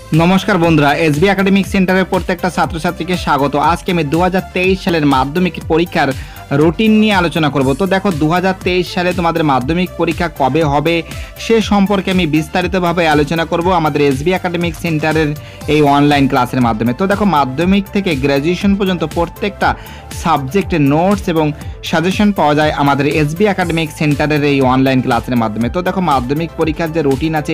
নমস্কার বন্ধুরা, SB academic সেন্টারের প্রত্যেকটা ছাত্রছাত্রীকে স্বাগত। আজকে আমি 2023 সালের মাধ্যমিক পরীক্ষার রুটিন নিয়ে আলোচনা করব। তো দেখো 2023 সালে তোমাদের মাধ্যমিক পরীক্ষা কবে হবে সে সম্পর্কে আমি বিস্তারিতভাবে আলোচনা করব আমাদের এসবি একাডেমিক সেন্টারের এই অনলাইন ক্লাসের মাধ্যমে। তো দেখো মাধ্যমিক থেকে গ্র্যাজুয়েশন পর্যন্ত প্রত্যেকটা সাবজেক্টের নোটস এবং সাজেশন পাওয়া যায় আমাদের এসবি একাডেমিক সেন্টারের এই অনলাইন ক্লাসের মাধ্যমে। তো দেখো মাধ্যমিক পরীক্ষার যে রুটিন আছে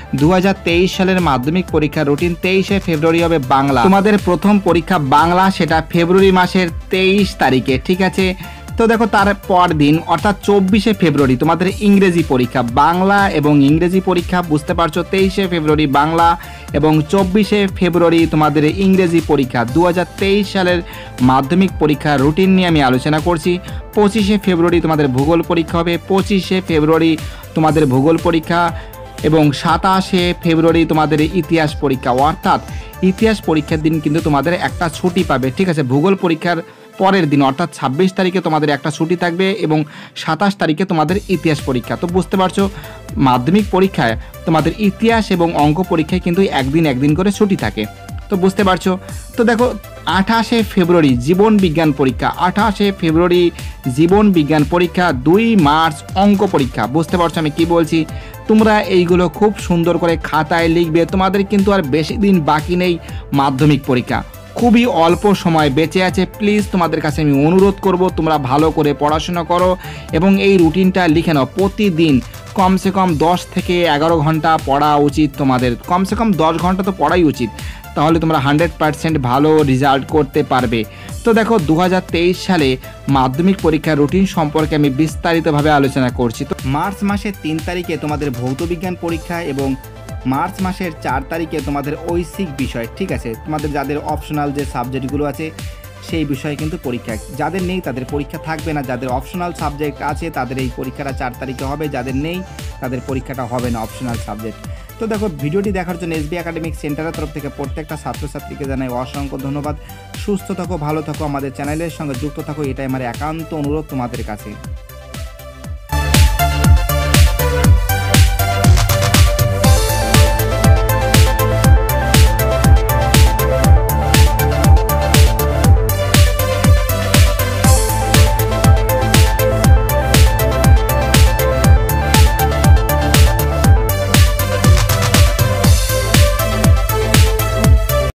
2023 সালের মাধ্যমিক পরীক্ষার রুটিন 23শে ফেব্রুয়ারি হবে বাংলা। তোমাদের প্রথম পরীক্ষা বাংলা, সেটা ফেব্রুয়ারি মাসের 23 তারিখে, ঠিক আছে। তো দেখো তার পর দিন অর্থাৎ 24শে ফেব্রুয়ারি তোমাদের ইংরেজি পরীক্ষা। বাংলা এবং ইংরেজি পরীক্ষা, বুঝতে পারছো, 23শে ফেব্রুয়ারি বাংলা এবং 24শে ফেব্রুয়ারি তোমাদের ইংরেজি পরীক্ষা। 2023 সালের মাধ্যমিক পরীক্ষার রুটিন নিয়ে আমি আলোচনা করছি। 25শে ফেব্রুয়ারি তোমাদের ভূগোল পরীক্ষা হবে, 25শে ফেব্রুয়ারি তোমাদের ভূগোল পরীক্ষা এবং 27শে ফেব্রুয়ারি তোমাদের ইতিহাস পরীক্ষা। অর্থাৎ ইতিহাস পরীক্ষার দিন কিন্তু তোমাদের একটা ছুটি পাবে, ঠিক আছে। ভূগোল পরীক্ষার পরের দিন অর্থাৎ 26 তারিখে তোমাদের একটা ছুটি থাকবে এবং 27 তারিখে তোমাদের ইতিহাস পরীক্ষা। তো বুঝতে পারছো মাধ্যমিক পরীক্ষায় তোমাদের ইতিহাস এবং অঙ্ক পরীক্ষায় কিন্তু একদিন করে ছুটি থাকে, তো বুঝতে পারছো। তো দেখো 28শে ফেব্রুয়ারি জীবন বিজ্ঞান পরীক্ষা, 28শে ফেব্রুয়ারি জীবন বিজ্ঞান পরীক্ষা। 2 মার্চ অঙ্ক পরীক্ষা। বুঝতে পারছো আমি কি বলছি। তোমরা এইগুলো খুব সুন্দর করে খাতায় লিখবে। তোমাদের কিন্তু আর বেশি দিন বাকি নেই মাধ্যমিক পরীক্ষা, খুবই অল্প সময় বেঁচে আছে। প্লিজ তোমাদের কাছে আমি অনুরোধ করব তোমরা ভালো করে পড়াশোনা করো এবং এই রুটিনটা লিখে নাও। প্রতিদিন কমসে কম 10 থেকে 11 ঘন্টা পড়া উচিত তোমাদের, কমসে কম 10 ঘন্টা তো পড়াই উচিত, তাহলে তোমরা 100% ভালো রেজাল্ট করতে পারবে। তো দেখো 2023 সালে মাধ্যমিক পরীক্ষার রুটিন সম্পর্কে আমি বিস্তারিতভাবে আলোচনা করছি। তো মার্চ মাসের 3 তারিখে তোমাদের ভৌত বিজ্ঞান পরীক্ষা এবং মার্চ মাসের 4 তারিখে তোমাদের ঐচ্ছিক বিষয়, ঠিক আছে। তোমাদের যাদের অপশনাল যে সাবজেক্টগুলো আছে সেই বিষয়ে কিন্তু পরীক্ষা, যাদের নেই তাদের পরীক্ষা থাকবে না। যাদের অপশনাল সাবজেক্ট আছে তাদের এই পরীক্ষাটা 4 তারিখে হবে, যাদের নেই তাদের পরীক্ষাটা হবে না অপশনাল সাবজেক্ট। তো দেখো ভিডিওটি দেখার জন্য এসবি একাডেমিক সেন্টারের তরফ থেকে প্রত্যেকটা ছাত্রছাত্রীকে জানাই অসংখ্য ধন্যবাদ। সুস্থ থাকো, ভালো থাকো, আমাদের চ্যানেলের সঙ্গে যুক্ত থাকো, এটাই আমার একান্ত অনুরোধ তোমাদের কাছে।